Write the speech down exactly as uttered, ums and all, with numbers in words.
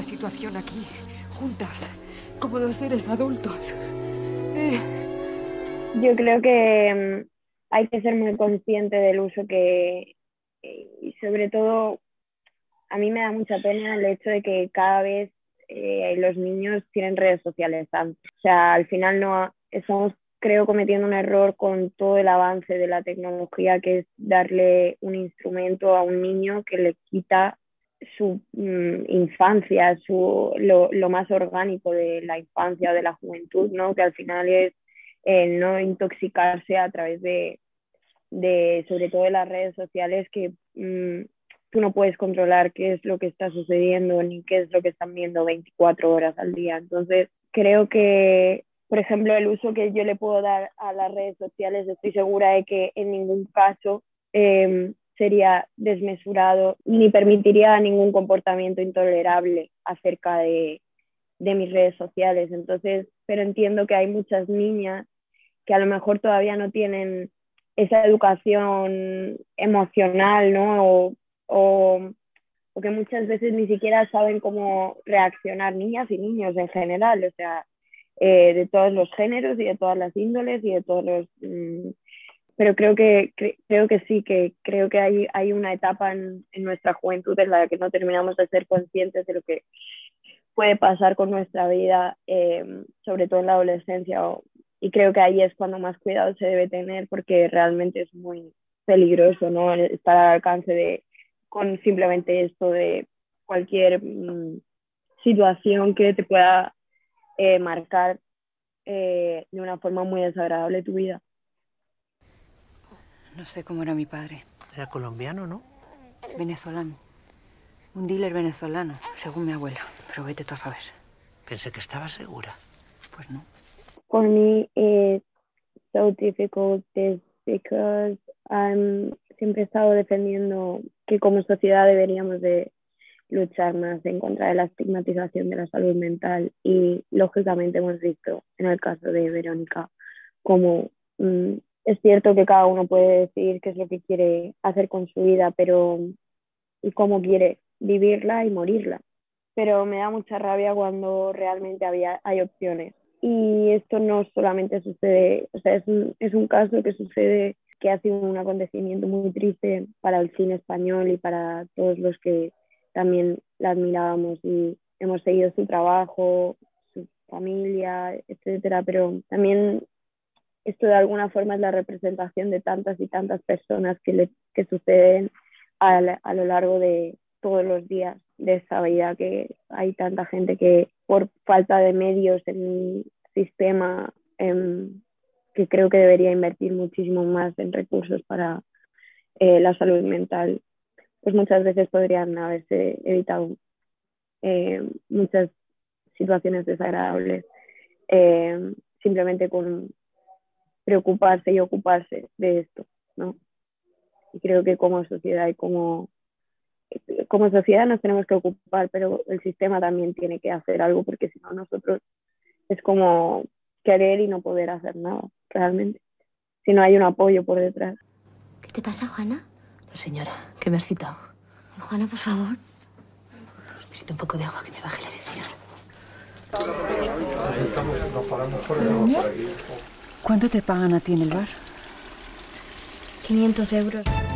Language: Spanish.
situación aquí, juntas, como dos seres adultos. Eh. Yo creo que um, hay que ser muy consciente del uso que, y sobre todo, a mí me da mucha pena el hecho de que cada vez eh, los niños tienen redes sociales. ¿Sabes? O sea, al final no estamos, creo, cometiendo un error con todo el avance de la tecnología, que es darle un instrumento a un niño que le quita su mm, infancia, su, lo, lo más orgánico de la infancia o de la juventud, ¿no? Que al final es eh, no intoxicarse a través de, de, sobre todo de las redes sociales, que mmm, tú no puedes controlar qué es lo que está sucediendo ni qué es lo que están viendo veinticuatro horas al día. Entonces, creo que, por ejemplo, el uso que yo le puedo dar a las redes sociales, estoy segura de que en ningún caso eh, sería desmesurado ni permitiría ningún comportamiento intolerable acerca de, de mis redes sociales. Entonces, pero entiendo que hay muchas niñas que a lo mejor todavía no tienen esa educación emocional, ¿no? O, o, o que muchas veces ni siquiera saben cómo reaccionar, niñas y niños en general, o sea, eh, de todos los géneros y de todas las índoles y de todos los... Mmm, pero creo que, cre creo que sí, que creo que hay, hay una etapa en, en nuestra juventud en la que no terminamos de ser conscientes de lo que puede pasar con nuestra vida, eh, sobre todo en la adolescencia, o, y creo que ahí es cuando más cuidado se debe tener, porque realmente es muy peligroso, ¿no? Estar al alcance de, con simplemente esto de cualquier mmm, situación que te pueda eh, marcar eh, de una forma muy desagradable tu vida. No sé cómo era mi padre. Era colombiano, ¿no? Venezolano. Un dealer venezolano, según mi abuela. Pero vete tú a saber. Pensé que estaba segura. Pues no. For me, it's so difficult this because I'm siempre he estado defendiendo que como sociedad deberíamos de luchar más en contra de la estigmatización de la salud mental, y lógicamente hemos visto en el caso de Verónica como mmm, es cierto que cada uno puede decidir qué es lo que quiere hacer con su vida, pero y cómo quiere vivirla y morirla. Pero me da mucha rabia cuando realmente había, hay opciones. Y esto no solamente sucede, o sea, es un, es un caso que sucede, que ha sido un acontecimiento muy triste para el cine español y para todos los que también la admirábamos y hemos seguido su trabajo, su familia, etcétera. Pero también esto de alguna forma es la representación de tantas y tantas personas que, le, que suceden a, la, a lo largo de todos los días de esta vida, que hay tanta gente que por falta de medios en el sistema, eh, que creo que debería invertir muchísimo más en recursos para eh, la salud mental, pues muchas veces podrían haberse evitado eh, muchas situaciones desagradables, eh, simplemente con preocuparse y ocuparse de esto, ¿no? Y creo que como sociedad y como, como sociedad nos tenemos que ocupar, pero el sistema también tiene que hacer algo, porque si no nosotros es como querer y no poder hacer nada, realmente, si no hay un apoyo por detrás. ¿Qué te pasa, Juana? No, señora, que me has citado. Juana, por favor. Necesito un poco de agua que me baje la erección. ¿Cuánto te pagan a ti en el bar? quinientos euros.